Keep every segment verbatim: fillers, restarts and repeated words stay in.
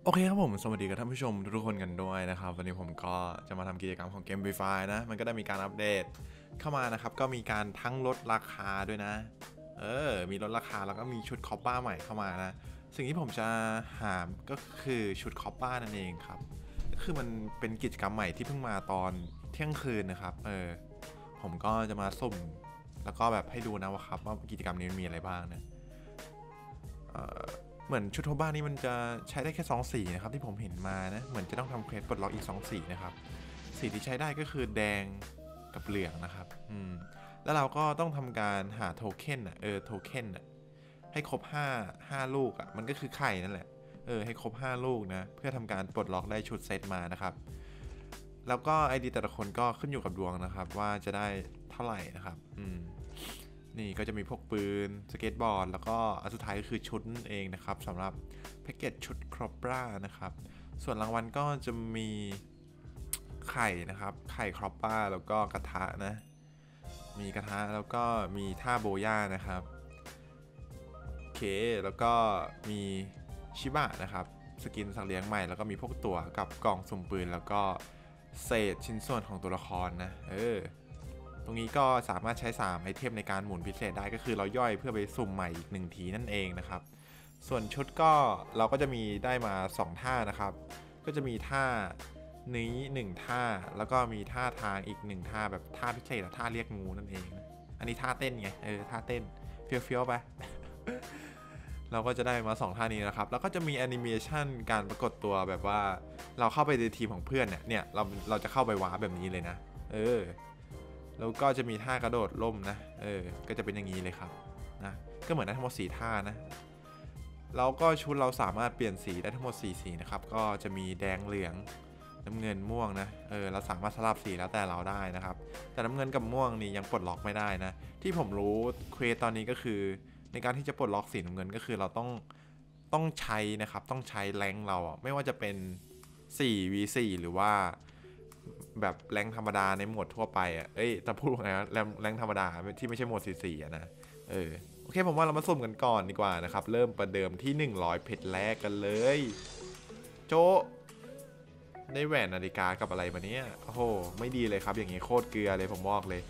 โอเคครับผมสวัสดีกับท่านผู้ชมทุกคนกันด้วยนะครับวันนี้ผมก็จะมาทำกิจกรรมของเกม Free Fire นะมันก็ได้มีการอัปเดตเข้ามานะครับก็มีการทั้งลดราคาด้วยนะเออมีลดราคาแล้วก็มีชุดคอปป้าใหม่เข้ามานะสิ่งที่ผมจะหาก็คือชุดคอปป้านั่นเองครับก็คือมันเป็นกิจกรรมใหม่ที่เพิ่งมาตอนเที่ยงคืนนะครับเออผมก็จะมาสุ่มแล้วก็แบบให้ดูนะว่าครับว่ากิจกรรมนี้มีอะไรบ้างนะเออเหมือนชุดโทบ้านี่มันจะใช้ได้แค่สองสีนะครับที่ผมเห็นมานะเหมือนจะต้องทำเควสปลดล็อกอีกสองสีนะครับสีที่ใช้ได้ก็คือแดงกับเหลืองนะครับอืมแล้วเราก็ต้องทำการหาโทเค็นอ่ะเออโทเค็นอ่ะให้ครบห้า ห้าลูกอ่ะมันก็คือไข่นั่นแหละเออให้ครบห้าลูกนะเพื่อทำการปลดล็อกได้ชุดเซตมานะครับแล้วก็ ไอ ดี แต่ละคนก็ขึ้นอยู่กับดวงนะครับว่าจะได้เท่าไหร่นะครับอืม นี่ก็จะมีพวกปืนสเก็ตบอร์ดแล้วก็อันสุดท้ายก็คือชุดนั่นเองนะครับสำหรับแพ็กเกจชุดครอปรานะครับส่วนรางวัลก็จะมีไข่นะครับไข่ครอปราแล้วก็กระทะนะมีกระทะแล้วก็มีท่าโบย่านะครับโอเคแล้วก็มีชิบะนะครับสกินสัตว์เลี้ยงใหม่แล้วก็มีพวกตัวกับกล่องสุ่มปืนแล้วก็เศษชิ้นส่วนของตัวละครนะเออตรงนี้ก็สามารถใช้สามไอเทมในการหมุนพิเศษได้ก็คือเราย่อยเพื่อไปสุ่มใหม่อีกหนึ่งทีนั่นเองนะครับส่วนชุดก็เราก็จะมีได้มาสองท่านะครับก็จะมีท่านี้หนึ่งท่าแล้วก็มีท่าทางอีกหนึ่งท่าแบบท่าพิเศษท่าเรียกงูนั่นเองนะอันนี้ท่าเต้นไงเออท่าเต้นเฟี้ยวๆไป เราก็จะได้มาสองท่านี้นะครับแล้วก็จะมีแอนิเมชันการปรากฏตัวแบบว่าเราเข้าไปในทีมของเพื่อนเนี่ยเนี่ยเราเราจะเข้าไปว้าแบบนี้เลยนะเออแล้วก็จะมีท่ากระโดดล่มนะเออก็จะเป็นอย่างนี้เลยครับนะก็เหมือนได้ทั้งหมดสี่ท่านะแล้วก็ชุดเราสามารถเปลี่ยนสีได้ทั้งหมดสี่สีนะครับก็จะมีแดงเหลืองน้ำเงินม่วงนะเออเราสามารถสลับสีแล้วแต่เราได้นะครับแต่น้ำเงินกับม่วงนี่ยังปลดล็อกไม่ได้นะที่ผมรู้เควสตอนนี้ก็คือในการที่จะปลดล็อกสีน้ำเงินก็คือเราต้องต้องใช้นะครับต้องใช้แรงเราอ่ะไม่ว่าจะเป็น สี่ วี สี่ หรือว่าแบบแรงธรรมดาในโหมดทั่วไปอ่ะเอ้ยจะพูดไงนะแรงแรงธรรมดาที่ไม่ใช่โหมด สี่ สี่ อ่ะนะเออโอเคผมว่าเรามาสุ่มกันก่อนดีกว่านะครับเริ่มประเดิมที่หนึ่งร้อยเพชรแรกกันเลยโจได้แหวนนาฬิกากับอะไรมาเนี้ยโอ้โหไม่ดีเลยครับอย่างนี้โคตรเกลือเลยผมบอกเลย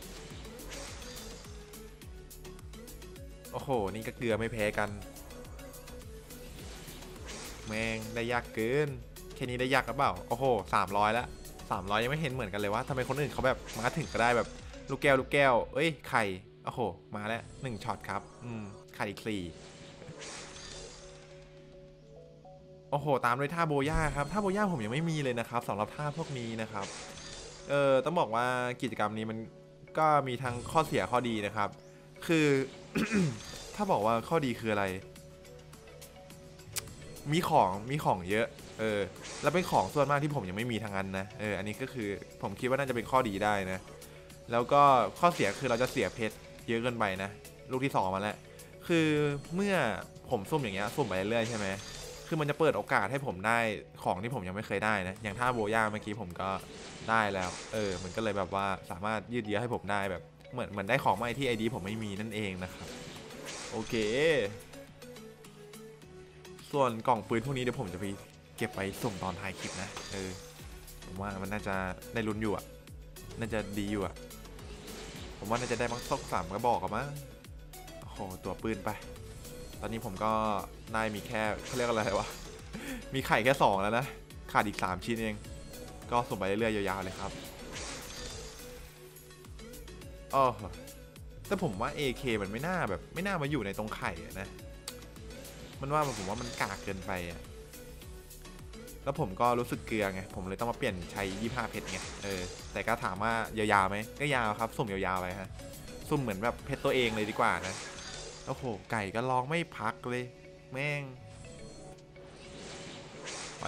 โอ้โหนี่ก็เกลือไม่แพ้กันแม่งได้ยากเกินแค่นี้ได้ยากหรือเปล่าโอ้โหสามร้อยแล้วสามร้อยยังไม่เห็นเหมือนกันเลยว่าทำไมคนอื่นเขาแบบมาถึงก็ได้แบบลูกแก้วลูกแก้วเอ้ยไข่โอ้โหมาแล้วหนึ่งช็อตครับอืมไข่อีกสี่โอ้โหตามด้วยท่าโบย่าครับท่าโบย่าผมยังไม่มีเลยนะครับสำหรับท่าพวกนี้นะครับเออต้องบอกว่ากิจกรรมนี้มันก็มีทั้งข้อเสียข้อดีนะครับคือ ถ้าบอกว่าข้อดีคืออะไร มีของมีของเยอะเออแล้วเป็นของส่วนมากที่ผมยังไม่มีทางนั้นนะเอออันนี้ก็คือผมคิดว่าน่าจะเป็นข้อดีได้นะแล้วก็ข้อเสียคือเราจะเสียเพชรเยอะเกินไปนะลูกที่สองมาแล้วคือเมื่อผมซุ่มอย่างเงี้ยซุ่มไปเรื่อยๆใช่ไหมคือมันจะเปิดโอกาสให้ผมได้ของที่ผมยังไม่เคยได้นะอย่างท่าโบย่าเมื่อกี้ผมก็ได้แล้วเออมันก็เลยแบบว่าสามารถยืดเยื้อให้ผมได้แบบเหมือนเหมือนได้ของใหม่ที่ไอดีผมไม่มีนั่นเองนะครับโอเค ส่วนกล่องปืนพวกนี้เดี๋ยวผมจะไปเก็บไปส่งตอนท้ายคลิปนะเออผมว่ามันน่าจะได้ลุ้นอยู่อ่ะน่าจะดีอยู่อ่ะผมว่าน่าจะได้มั้งสักสามกระบอกอะมั้งโอ้โหตัวปืนไปตอนนี้ผมก็ได้มีแค่เขาเรียกอะไรวะมีไข่แค่สองแล้วนะขาดอีกสามชิ้นเองก็ส่งไปเรื่อยๆยาวๆเลยครับอ๋อแต่ผมว่า เอ เค มันไม่น่าแบบไม่น่ามาอยู่ในตรงไข่อะนะมันว่าผมว่ามันกากเกินไปอ่ะแล้วผมก็รู้สึกเกลือไงผมเลยต้องมาเปลี่ยนใช้ยี่สิบห้าเพชรไงเออแต่ก็ถามว่ายาวๆไหมก็ยาวครับสุ่มยาวๆไปฮะสุ่มเหมือนแบบเพชรตัวเองเลยดีกว่านะโอ้โหไก่ก็ร้องไม่พักเลยแม่งไป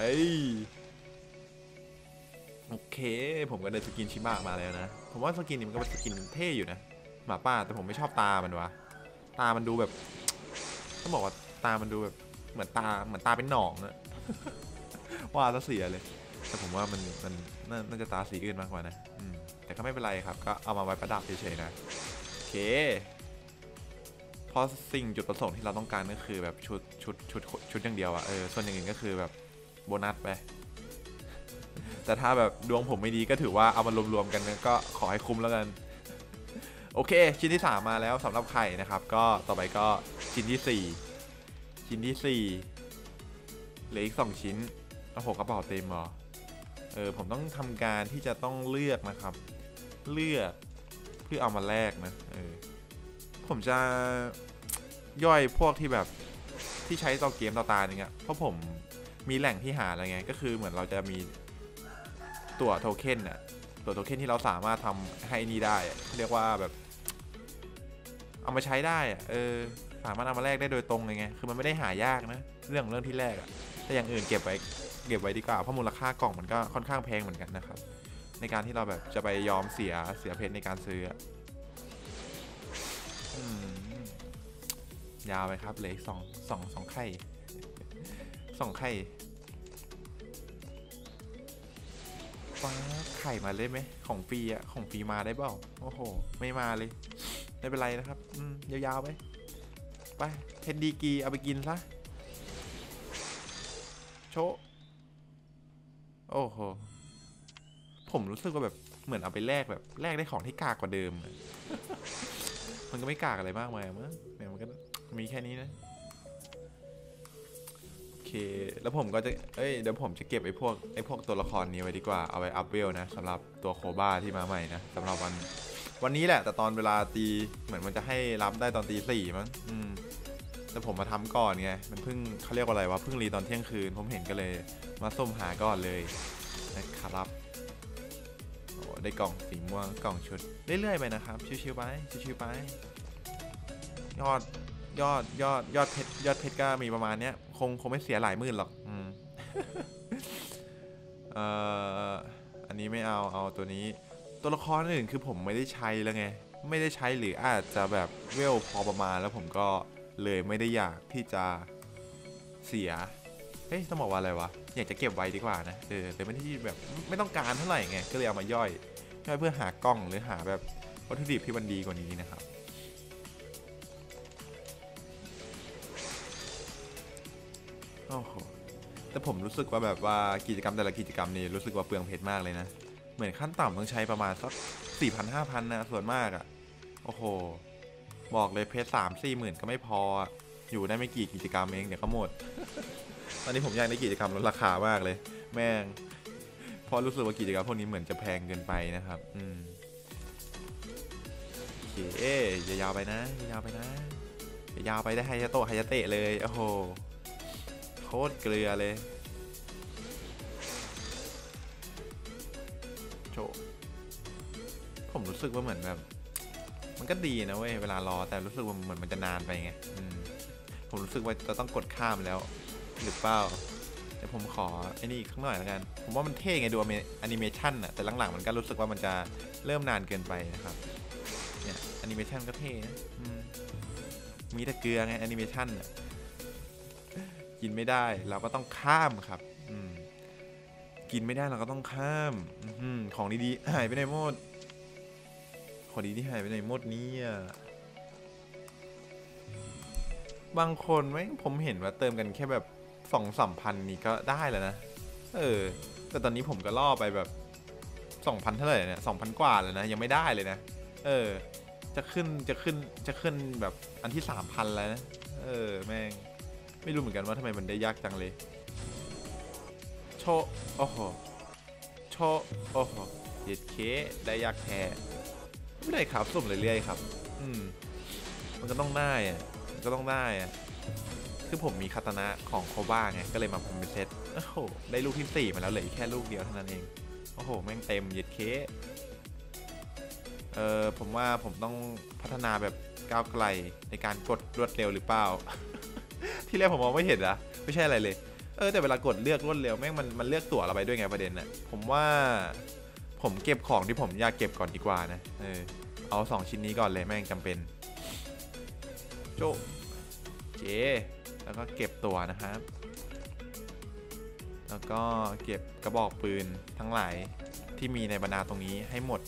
โอเคผมก็ได้สกินชิบะมาแล้วนะผมว่าสกินนี้มันก็เป็นสกินเท่อยู่นะหมาป่าแต่ผมไม่ชอบตามันวะตามันดูแบบต้องบอกว่าตามันดูแบบเหมือนตาเหมือนตาเป็นหนองอะ ว่าซะเสียเลยแต่ผมว่ามันมันน่าจะตาสีอื่นมากกว่านะอืมแต่ก็ไม่เป็นไรครับก็เอามาไว้ประดับเฉยๆนะโอเคเพราะสิ่งจุดประสงค์ที่เราต้องการก็คือแบบชุดชุดชุดชุดอย่างเดียวอะเออส่วนอย่างอื่นก็คือแบบโบนัสไปแต่ถ้าแบบดวงผมไม่ดีก็ถือว่าเอามารวมๆกันก็ขอให้คุ้มแล้วกันโอเคชิ้นที่สามมาแล้วสำหรับไข่นะครับก็ต่อไปก็ชิ้นที่สี่ชิ้นที่สี่เหลืออีกสองชิ้นโอ้โหกระเป๋าเต็มเหรอเออผมต้องทำการที่จะต้องเลือกนะครับเลือกเพื่อเอามาแลกนะเออผมจะย่อยพวกที่แบบที่ใช้ต่อเกมต่อตาอย่างเงี้ยเพราะผมมีแหล่งที่หาอะไรไงก็คือเหมือนเราจะมีตัวโทเค็นอะตัวโทเค็นที่เราสามารถทำให้นี่ได้เรียกว่าแบบเอามาใช้ได้อะเออสามารถเอามาแลกได้โดยตรงเลยไงคือมันไม่ได้หายากนะเรื่องเรื่องที่แรกอะแต่อย่างอื่นเก็บไว้เก็บไว้ดีกว่าเพราะมูลค่ากล่องมันก็ค่อนข้างแพงเหมือนกันนะครับในการที่เราแบบจะไปยอมเสียเสียเพชรในการซื้อยาวไปครับเหลืออีกสองสองสองไข่สองไข่ฟ้าไข่มาเลยไหมของฟรีอะของฟรีมาได้เปล่าโอ้โหไม่มาเลยไม่เป็นไรนะครับอืมยาวๆไปไปเทนดีกีเอาไปกินซะโชโอ้โหผมรู้สึกว่าแบบเหมือนเอาไปแลกแบบแลกได้ของที่กากกว่าเดิมมันก็ไม่กากอะไรมากมายมั้งเนี่ยมันก็มีแค่นี้นะโอเคแล้วผมก็จะเอ้ยเดี๋ยวผมจะเก็บไอ้พวกไอ้พวกตัวละครนี้ไว้ดีกว่าเอาไว้อัพเวลนะสำหรับตัวโคบ้าที่มาใหม่นะสำหรับวันวันนี้แหละแต่ตอนเวลาตีเหมือนมันจะให้รับได้ตอนตีสี่มั้งอืมแต่ผมมาทำก่อนไงมันเพิ่งเขาเรียกว่าอะไรวะเพิ่งรีตอนเที่ยงคืนผมเห็นก็เลยมาส้มหาก่อนเลยนะครับโอ้ได้กล่องสีม่วงกล่องชุดเรื่อยๆไปนะครับชิวๆไปชิวๆไปยอดยอดยอดยอดเพชรยอดเพชรก็มีประมาณเนี้ยคงคงไม่เสียหลายหมื่นหรอกอืม เอ่ออันนี้ไม่เอาเอาตัวนี้ตัวละครอื่นคือผมไม่ได้ใช้แล้วไงไม่ได้ใช้หรืออาจจะแบบเวลพอประมาณแล้วผมก็เลยไม่ได้อยากที่จะเสียเฮ้ยต้องบอกว่าอะไรวะอยากจะเก็บไว้ดีกว่านะเออแต่ไม่ได้แบบไม่ต้องการเท่าไหร่ไงก็เลยเอามาย่อยย่อยเพื่อหากล้องหรือหาแบบวัตถุดิบที่มันดีกว่านี้นะครับโอ้โหแต่ผมรู้สึกว่าแบบว่ากิจกรรมแต่ละกิจกรรมนี่รู้สึกว่าเปลืองเพชรมากเลยนะเหมือนขั้นต่ำต้องใช้ประมาณสักสี่พันห้าพันนะส่วนมากอะ่ะโอ้โหบอกเลยเพชรสามสี่หมื่นก็ไม่พออยู่ได้ไม่กี่กิจกรรมเองเดี๋ยวก็หมด ตอนนี้ผมอยากได้กิจกรรมลดราคามากเลยแม่งพอรู้สึกว่ากิจกรรมพวกนี้เหมือนจะแพงเกินไปนะครับอืมโอเคอย่ายาวไปนะอย่ายาวไปนะอย่ายาวไปได้ไฮยาโตะไฮยาเตะเลยโอ้โหโคตรเกลือเลยโชผมรู้สึกว่าเหมือนแบบมันก็ดีนะเว้ยเวลารอแต่รู้สึกว่าเหมือนมันจะนานไปไงผมรู้สึกว่าจะต้องกดข้ามแล้วหรือเปล่าแต่ผมขอไอ้นี่อีกสักหน่อยแล้วกันผมว่ามันเท่ไงดูแอนิเมชันอะแต่หลังๆมันก็รู้สึกว่ามันจะเริ่มนานเกินไปนะครับเนี่ยแอนิเมชันก็เท่นะมีแต่เกลือไงแอนิเมชันอะกินไม่ได้เราก็ต้องข้ามครับกินไม่ได้เราก็ต้องข้ามของดีๆหายไปไหนหมดของดีที่หายไปไหนหมดเนี่ยบางคนไหมผมเห็นว่าเติมกันแค่แบบสองสามพันนี่ก็ได้แล้วนะเออแต่ตอนนี้ผมก็ล่อไปแบบสองพันเท่าไหร่เนี่ยสองพันกว่าเลยนะยังไม่ได้เลยนะเออจะขึ้นจะขึ้นจะขึ้นแบบอันที่สามพันแล้วนะเออแม่งไม่รู้เหมือนกันว่าทำไมมันได้ยากจังเลยโชโอ้โหโชโอ้โหเย็ดเคได้ยากแท้ไม่ได้ครับสุ่มเรื่อยๆครับอืมมันก็ต้องได้อะมันก็ต้องได้อะคือผมมีคาตานะของโคบ้าไงก็เลยมาทำเป็นเซตโอ้โหได้ลูกที่สี่มาแล้วเหลือแค่ลูกเดียวเท่านั้นเองโอ้โหแม่งเต็มเย็ดเคเออผมว่าผมต้องพัฒนาแบบก้าวไกลในการกดรวดเร็วหรือเปล่า ที่แรกผมมองไม่เห็นนะไม่ใช่อะไรเลยเออแต่เวลากดเลือกรวดเร็วแม่งมันมันเลือกตั๋วเราไปด้วยไงประเด็นน่ะผมว่าผมเก็บของที่ผมอยากเก็บก่อนดีกว่านะเออเอาสองชิ้นนี้ก่อนเลยแม่งจำเป็นโจเจแล้วก็เก็บตัวนะครับแล้วก็เก็บกระบอกปืนทั้งหลายที่มีในบรรดาตรงนี้ให้หมด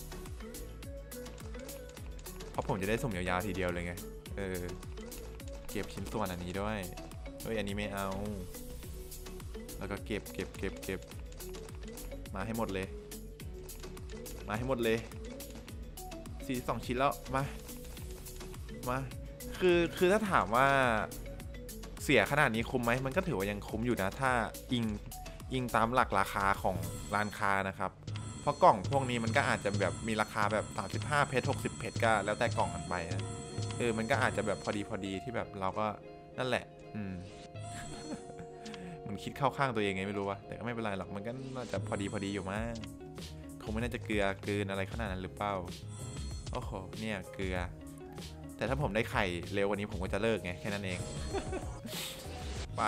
เพราะผมจะได้สุ่มยาวๆทีเดียวเลยไงเออเก็บชิ้นส่วนอันนี้ด้วยเฮ้ยอันนี้ไม่เอาแล้วก็เก็บเก็บเก็บเก็บมาให้หมดเลยมาให้หมดเลยสี่สิบสองชิ้นแล้วมามาคือคือถ้าถามว่าเสียขนาดนี้คุ้มไหมมันก็ถือว่ายังคุ้มอยู่นะถ้าอิงอิงตามหลักราคาของร้านค้านะครับเพราะกล่องพวกนี้มันก็อาจจะแบบมีราคาแบบสามสิบห้าเพชรหกสิบเพชรก็แล้วแต่กล่องกันไปนะเออมันก็อาจจะแบบพอดีพอดีที่แบบเราก็นั่นแหละอืม มันคิดเข้าข้างตัวเองไงไม่รู้วะแต่ก็ไม่เป็นไรหรอกมันก็น่าจะพอดีพอดีอยู่มั้งคงไม่น่าจะเกลือเกินอะไรขนาดนั้นหรือเปล่าโอ้โหเนี่ยเกลือแต่ถ้าผมได้ไข่เร็วกว่านี้ผมก็จะเลิกไงแค่นั้นเอง ไป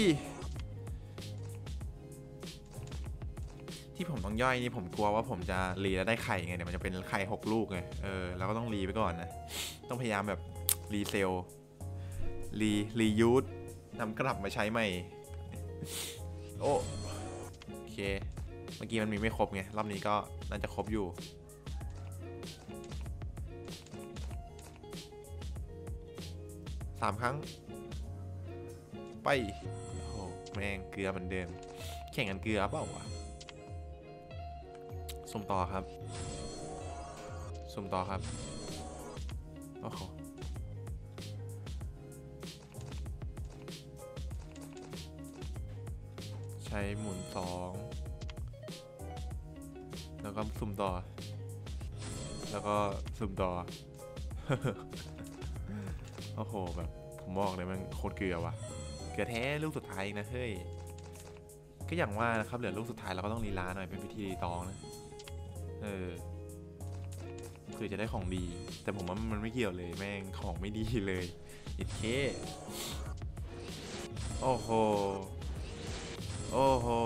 ที่ผมต้องย่อยนี่ผมกลัวว่าผมจะรีแล้วได้ไข่ไงเดี๋ยวมันจะเป็นไข่หกลูกไงเออเราก็ต้องรีไปก่อนนะต้องพยายามแบบรีเซลรีรียูสนำกลับมาใช้ใหม่โอ้โอเคเมื่อกี้มันมีไม่ครบไงรอบนี้ก็น่าจะครบอยู่สามครั้งไปโอ้โหแม่งเกลือเหมือนเดิมแข่งกันเกลือเปล่าวะสุ่มต่อครับสุ่มต่อครับโอ้โหใช้หมุนสองแล้วก็สุ่มต่อแล้วก็สุ่มต่อ โอ้โหแบบผมบอกเลยมันโคตรเกลือว่ะเกลือแท้ลูกสุดท้ายนะเฮ้ยก็อย่างว่านะครับเหลือลูกสุดท้ายเราก็ต้องลีลาหน่อยเป็นพิธีตองนะเออคือจะได้ของดีแต่ผมว่ามันไม่เกี่ยวเลยแม่งของไม่ดีเลยอิดเคโอ้โหโอ้โห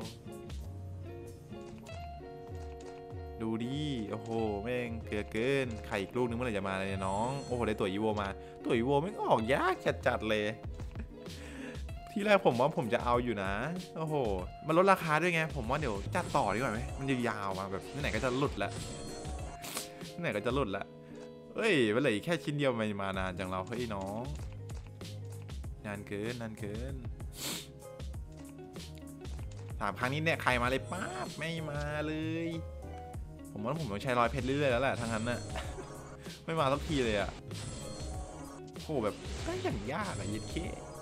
ดูดิโอ้โหแม่งเกลือเกินไข่อีกลูกนึงเมื่อไหร่จะมาเลยน้องโอ้โหได้ตัวอีโวมาตัวอีโวไม่ออกยากจัดๆเลยที่แรกผมว่าผมจะเอาอยู่นะโอ้โหมันลดราคาด้วยไงผมว่าเดี๋ยวจัดต่อดีกว่าไหมมันยาวๆมาแบบที่ไหนก็จะหลุดละที่ไหนก็จะหลุดละเฮ้ยเมื่อไหร่แค่ชิ้นเดียวมันมานานจังเราเฮ้ยน้องนานเกินนานเกินสามครั้งนี้เนี่ยใครมาเลยป๊าบไม่มาเลยผมว่าผมต้องใช้รอยเพชรเรื่อยๆแล้วแหละทั้งนั้นน่ะ ไม่มาสักทีเลยอ่ะโหแบบก็อย่างยากอะยิดเค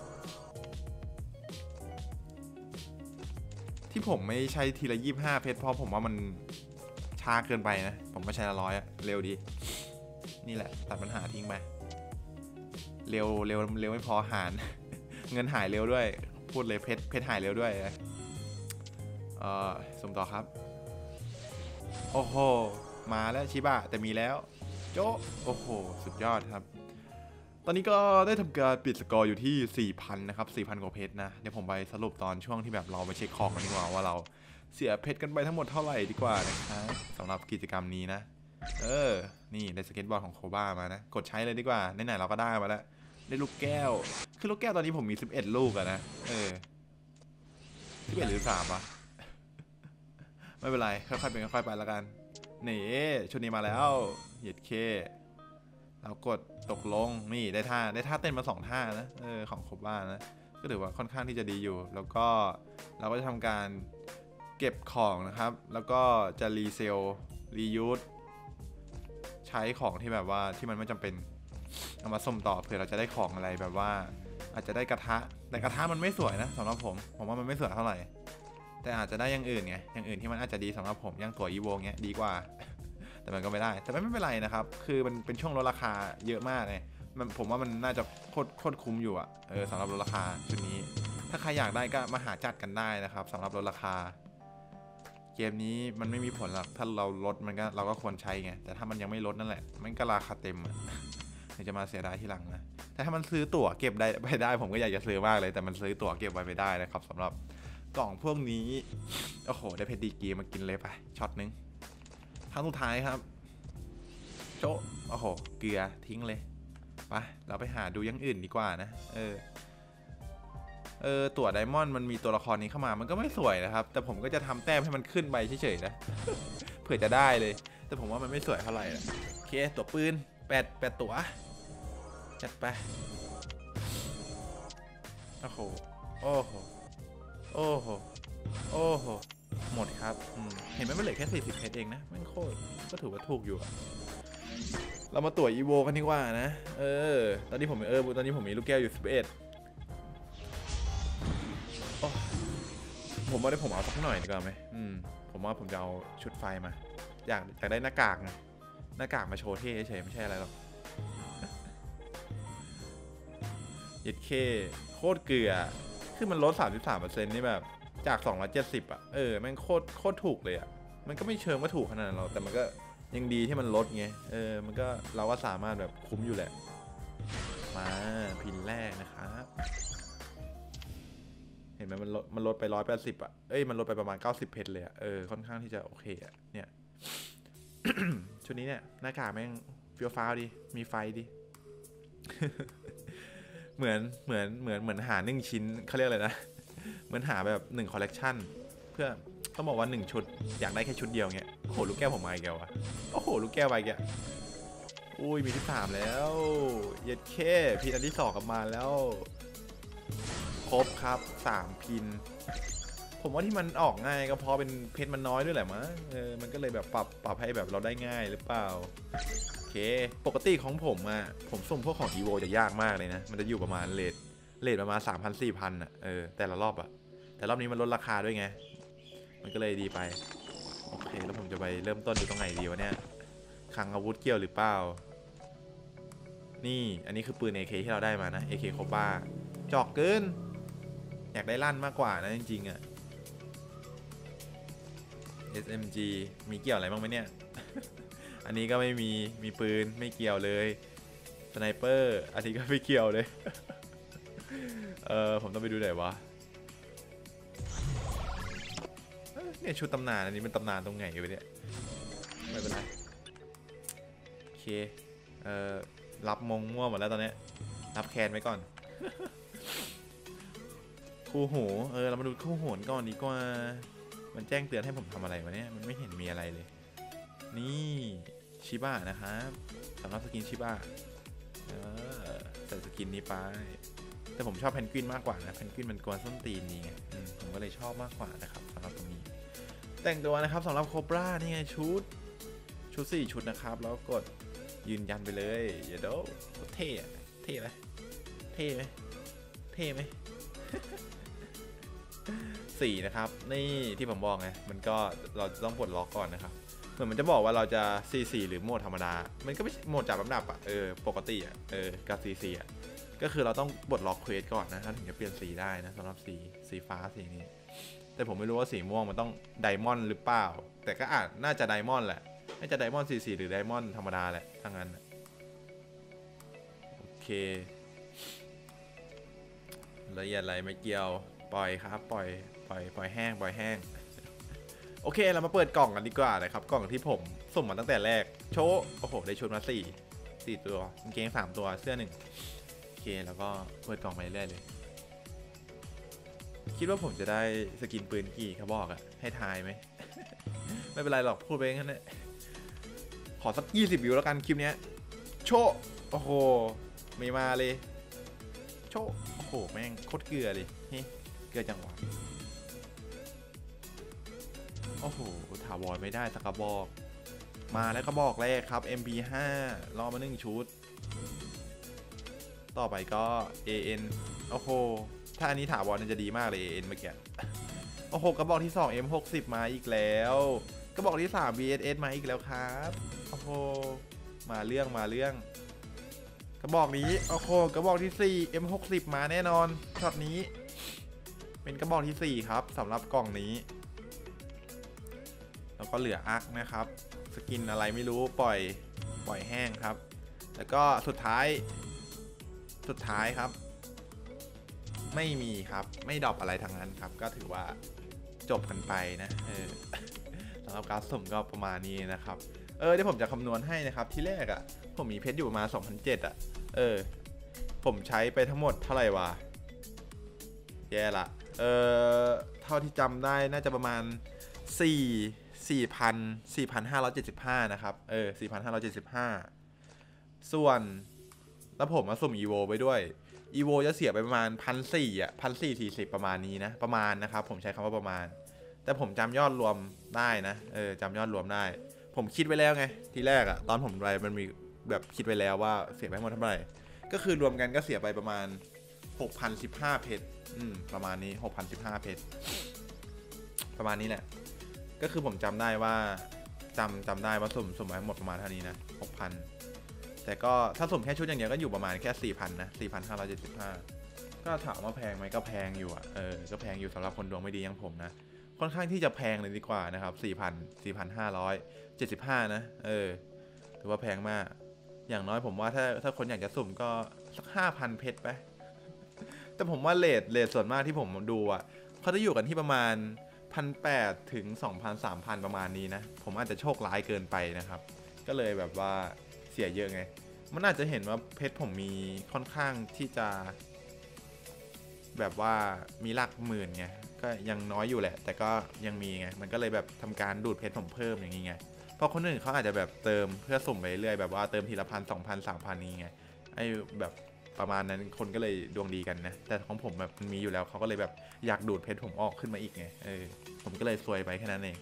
ที่ผมไม่ใช้ทีละยี่สิบห้าเพชรเพราะผมว่ามันช้าเกินไปนะผมก็ใช้ละร้อยอะเร็วดีนี่แหละตัดปัญหาทิ้งไปเร็วเร็วเร็วไม่พอหาร เงินหายเร็วด้วยพูดเลยเพชรเพชรหายเร็วด้วยเอ่อสุ่มต่อครับโอ้โหมาแล้วชิบะแต่มีแล้วโจ๊ะโอ้โหสุดยอดครับตอนนี้ก็ได้ทำการปิดสกอร์อยู่ที่ สี่พัน นะครับ สี่พัน กว่าเพชรนะเดี๋ยวผมไปสรุปตอนช่วงที่แบบเราไปเช็คของกันดีกว่าว่าเราเสียเพชรกันไปทั้งหมดเท่าไหร่ดีกว่านะครับสำหรับกิจกรรมนี้นะเออนี่ได้สเก็ตบอร์ดของโคบ้ามานะกดใช้เลยดีกว่าไหนๆเราก็ได้มาแล้วได้ลูกแก้วคือลูกแก้วตอนนี้ผมมีสิบเอ็ดลูกอะนะเออสิบเอ็ดหรือสามวะไม่เป็นไรค่อยๆเป็นค่อยๆไปแล้วกันนี่ชุดนี้มาแล้วเหยียดเคเรากดตกลงนี่ได้ท่าได้ท่าเต้นมาสองท่านะเออของโคบ้านะก็ถือว่าค่อนข้างที่จะดีอยู่แล้วก็เราก็จะทำการเก็บของนะครับแล้วก็จะรีเซลรียูสใช้ของที่แบบว่าที่มันไม่จำเป็นเอามาส่งต่อเผื่อเราจะได้ของอะไรแบบว่าอาจจะได้กระทะแต่กระทะมันไม่สวยนะสำหรับผมผมว่ามันไม่สวยเท่าไหร่แต่อาจจะได้อย่างอื่นไงอย่างอื่นที่มันอาจจะดีสำหรับผมอย่างตัวอีโวเงี้ยดีกว่าแต่มันก็ไม่ได้แต่ไม่เป็นไรนะครับคือมันเป็นช่วงลดราคาเยอะมากเลยมันผมว่ามันน่าจะโคตรโคตรคุ้มอยู่อะเออสำหรับลดราคาชุดนี้ถ้าใครอยากได้ก็มาหาจัดกันได้นะครับสำหรับลดราคาเกมนี้มันไม่มีผลหรอกถ้าเราลดมันก็เราก็ควรใช้ไงแต่ถ้ามันยังไม่ลดนั่นแหละมันก็ราคาเต็มอะจะมาเสียดายทีหลังนะแต่ถ้ามันซื้อตั๋วเก็บได้ไปได้ผมก็อยากจะซื้อมากเลยแต่มันซื้อตั๋วเก็บไว้ไม่ได้นะครับสำหรับกล่องพวกนี้โอ้โหได้เพชรดีกีมากินเลยไปช็อตนึงครั้งสุดท้ายครับโจ๊ะโอ้โหเกลือทิ้งเลยไปเราไปหาดูอย่างอื่นดีกว่านะเออเออตั๋วไดมอนด์มันมีตัวละครนี้เข้ามามันก็ไม่สวยนะครับแต่ผมก็จะทำแต้มให้มันขึ้นไปเฉยๆนะ เผื่อจะได้เลยแต่ผมว่ามันไม่สวยเท่าไหร่นะโอเคตั๋วปืนแปดแปดตั๋วจัดไปโอ้โหโอ้โหโอ้โหโอ้โหหมดครับเห็นไหมมันเหลือแค่สี่สิบเพชรเองนะมันโคตรก็ถือว่าถูกอยู่เรามาตรวจอีโวกันดีกว่านะเออตอนนี้ผมเออตอนนี้ผมมีลูกแก้วอยู่สิบเอ็ดผมว่าได้ผมเอาสักหน่อยดีกว่าไหมอืมผมว่าผมจะเอาชุดไฟมาอยากอยากได้หน้ากากนะหน้ากากมาโชว์เท่เฉยไม่ใช่อะไรหรอกยัดเคโคตรเกลือคือมันลด สามสิบสามเปอร์เซ็นต์ นี่แบบจากสองร้อยเจ็ดสิบอ่ะเออแม่งโคตรโคตรถูกเลยอ่ะมันก็ไม่เชิงว่าถูกขนาดนั้นหรอกแต่มันก็ยังดีที่มันลดไงเออมันก็เราก็สามารถแบบคุ้มอยู่แหละมาพินแรกนะครับเห็นไหมมันลดมันลดไปร้อยแปดสิบอ่ะเอ้ยมันลดไปประมาณเก้าสิบเพชรเลยอ่ะเออค่อนข้างที่จะโอเคอ่ะเนี่ย ชุดนี้เนี่ยหน้ากากแม่งเฟี้ยวฟ้าวดีมีไฟดี เหมือนเหมือนเหมือนเหมือนหาหนึ่งชิ้นเขาเรียกอะไรนะ เหมือนหาแบบหนึ่งคอลเลกชันเพื่อต้องบอกว่าหนึ่งชุดอยากได้แค่ชุดเดียวเงี้ยโอ้โหลูกแก้วผมมาอีกแล้ววะโอ้โหลูกแก้วไปอีกอ่ะอุ้ยมีที่สามแล้วเย็ดเคพินอันที่สองกลับมาแล้วครบครับสามพินผมว่าที่มันออกง่ายก็เพราะเป็นเพชรมันน้อยด้วยแหละมั้งเออมันก็เลยแบบปรับปรับให้แบบเราได้ง่ายหรือเปล่าโอเคปกติของผมอะผมสุ่มพวกของอีโวจะยากมากเลยนะมันจะอยู่ประมาณเลทเลทประมาณ สามพัน สี่พัน อ่ะเออแต่ละรอบอะแต่รอบนี้มันลดราคาด้วยไงมันก็เลยดีไปโอเคแล้วผมจะไปเริ่มต้นดูตรงไหนดีวะเนี่ยคลังอาวุธเกี่ยวหรือเปล่านี่อันนี้คือปืน เอ เค ที่เราได้มานะ เอ เค โคบ้าจอกเกินอยากได้ลั่นมากกว่านะจริงๆอะ เอส เอ็ม จี มีเกี่ยวอะไรบ้างไหมเนี่ย อันนี้ก็ไม่มีมีปืนไม่เกี่ยวเลยสไนเปอร์อันนี้ก็ไม่เกี่ยวเลย เออผมต้องไปดูไหนวะเนี่ยชุดตำนานอันนี้เป็นตำนานตรงไหนกันเนี่ยไม่เป็นไรโอเคเอ่อรับมงมั่วหมดแล้วตอนนี้รับแคนไว้ก่อน คู่หูเออเรามาดูคู่หูก่อนดีกว่ามันแจ้งเตือนให้ผมทำอะไรวะเนี่ยมันไม่เห็นมีอะไรเลยนี่ชิบะนะครับสำหรับสกินชิบะเออใส่สกินนี้ไปแต่ผมชอบเพนกวินมากกว่านะเพนกวินมันกวนส้นตีนนี่ไงผมก็เลยชอบมากกว่านะครับสำหรับตรงนี้แต่งตัวนะครับสำหรับโคบรานี่ไงชุดชุดสี่ชุดนะครับแล้วกดยืนยันไปเลยอย่าโดเท่อะเท่ไหมเท่ไหมเท่ไหม สี่นะครับนี่ที่ผมบอกไงมันก็เราจะต้องปลดล็อกก่อนนะครับเหมือนมันจะบอกว่าเราจะ ซี สี่ หรือโหมดธรรมดามันก็ไม่โหมดจับลำดับอ่ะเออปกติอ่ะเออกับ ซี สี่ อ่ะก็คือเราต้องปลดล็อกเควสก่อนนะครับถึงจะเปลี่ยนสีได้นะสำหรับสีสีฟ้าสีนี้แต่ผมไม่รู้ว่าสีม่วงมันต้องไดมอนด์หรือเปล่าแต่ก็อาจน่าจะไดมอนด์แหละน่าจะไดมอนด์ ซี สี่ หรือไดมอนด์ธรรมดาแหละถ้างั้นโอเคละเอียดอะไรไม่เกี่ยวปล่อยครับปล่อยปล่อยปล่อยแห้งปล่อยแห้งโอเคเรามาเปิดกล่องกันดีกว่านะครับกล่องที่ผมสุ่มมาตั้งแต่แรกโชว์โอ้โหได้ชุดมาสี่สี่ตัวกางเกงสามตัวเสื้อหนึ่งโอเคแล้วก็เปิดกล่องไปเรื่อยเลยคิดว่าผมจะได้สกินปืนกี่เขาบอกอะให้ทายไหม ไม่เป็นไรหรอกพูดไปงั้นแหละขอสักยี่สิบวิวแล้วกันคลิปนี้โชว์โอ้โหไม่มาเลยโชว์โอ้โหแม่งโคตรเกลือเลยเฮ้เกลือจังหวะโอ้โหถาวรไม่ได้สักกระบอกมาแล้วก็บอกแรกครับ เอ็ม พี ห้ารอมาหนึ่งชุดต่อไปก็ เอ เอ็น โอ้โหถ้าอันนี้ถาวรจะดีมากเลย เอ เอ็น เมื่อกี้โอ้โหกระบอกที่สอง เอ็ม หกสิบ มาอีกแล้วกระบอกที่สาม วี เอส เอส มาอีกแล้วครับโอ้โหมาเรื่องมาเรื่องกระบอกนี้โอ้โหกระบอกที่สี่ เอ็ม หกสิบ มาแน่นอนช็อตนี้เป็นกระบอกที่สี่ครับสำหรับกล่องนี้แล้วก็เหลืออาร์คนะครับสกินอะไรไม่รู้ปล่อยปล่อยแห้งครับแล้วก็สุดท้ายสุดท้ายครับไม่มีครับไม่ดรอปอะไรทางนั้นครับก็ถือว่าจบกันไปนะเออสำหรับการสุ่มก็ประมาณนี้นะครับเออเดี๋ยวผมจะคำนวณให้นะครับที่แรกอะ่ะผมมีเพชรอยู่ประมาณ สองพันเจ็ดร้อย อ่ะเออผมใช้ไปทั้งหมดเท่าไหร่วะแย่ละเออเท่าที่จำได้น่าจะประมาณสี่ สี่พัน สี่พันห้าร้อยเจ็ดสิบห้านะครับเออ สี่พันห้าร้อยเจ็ดสิบห้า ส่วนแล้วผมมาสุ่มอีโวไปด้วยอีโวจะเสียไปประมาณพันสี่อ่ะพันสี่สี่สิบประมาณนี้นะประมาณนะครับผมใช้คำว่าประมาณแต่ผมจำยอดรวมได้นะเออจำยอดรวมได้ผมคิดไว้แล้วไงทีแรกอ่ะตอนผมไปมันมีแบบคิดไว้แล้วว่าเสียไปหมดเท่าไหร่ก็คือรวมกันก็เสียไปประมาณ หกพันสิบห้า เพชรอืมประมาณนี้ หกพันสิบห้า เพชรประมาณนี้แหละก็คือผมจำได้ว่าจำจำได้ว่าสุ่มสุ่มไว้หมดประมาณเท่านี้นะ หกพัน แต่ก็ถ้าสุ่มแค่ชุดอย่างเดียวก็อยู่ประมาณแค่ สี่พัน นะ สี่พันห้าร้อยเจ็ดสิบห้า ก็ถามว่าแพงไหมก็แพงอยู่อ่ะเออก็แพงอยู่สำหรับคนดวงไม่ดีอย่างผมนะค่อนข้างที่จะแพงเลยดีกว่านะครับ สี่พัน สี่พันห้าร้อยเจ็ดสิบห้า นะเออถือว่าแพงมากอย่างน้อยผมว่าถ้าถ้าคนอยากจะสุ่มก็สัก ห้าพัน เพชรไปแต่ผมว่าเรทเรทส่วนมากที่ผมดูอ่ะเขาจะอยู่กันที่ประมาณ หนึ่งพันแปดร้อย ถึง สองพัน สามพัน ประมาณนี้นะผมอาจจะโชคร้ายเกินไปนะครับก็เลยแบบว่าเสียเยอะไงมันอาจจะเห็นว่าเพชรผมมีค่อนข้างที่จะแบบว่ามีหลักหมื่นไงก็ยังน้อยอยู่แหละแต่ก็ยังมีไงมันก็เลยแบบทำการดูดเพชรผมเพิ่มอย่างนี้ไงเพราะคนอื่นเขาอาจจะแบบเติมเพื่อสุ่มไปเรื่อยแบบว่าเติมทีละพันสองพันสามพันนี้ไงไอ้แบบประมาณนั้นคนก็เลยดวงดีกันนะแต่ของผมแบบมันมีอยู่แล้วเขาก็เลยแบบอยากดูดเพชรผมออกขึ้นมาอีกไงเออผมก็เลยซวยไปแค่นั้นเอง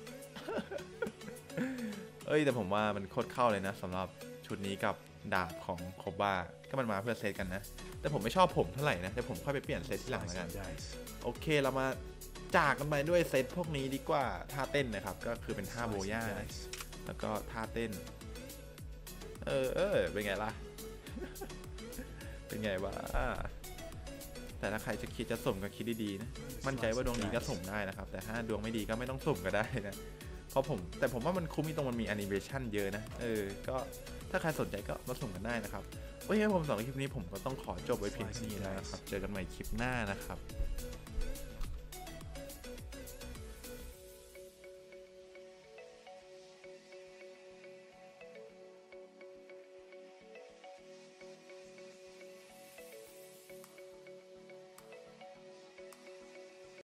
เอ้ยแต่ผมว่ามันโคตรเข้าเลยนะสำหรับชุดนี้กับดาบของโคบ้าก็มันมาเพื่อเซตกันนะแต่ผมไม่ชอบผมเท่าไหร่นะแต่ผมค่อยไปเปลี่ยนเซตที่หลังแล้วกันโอเคเรามาจากกันไปด้วยเซตพวกนี้ดีกว่าท่าเต้นนะครับก็คือเป็นท่าโบย่านะแล้วก็ท่าเต้นเออเออเป็นไงล่ะ เป็นไงวะแต่ถ้าใครจะคิดจะสุ่มก็คิดดีๆนะมั่นใจว่าดวงดีก็สุ่มได้นะครับแต่ถ้าดวงไม่ดีก็ไม่ต้องสุ่มก็ได้นะเพราะผมแต่ผมว่ามันคุ้มตรงมันมีแอนิเมชันเยอะนะเออก็ถ้าใครสนใจก็มาสุ่มกันได้นะครับโอเคผมสำหรับคลิปนี้ผมก็ต้องขอจบไว้เพียงเท่านี้แล้วนะครับเจอกันใหม่คลิปหน้านะครับ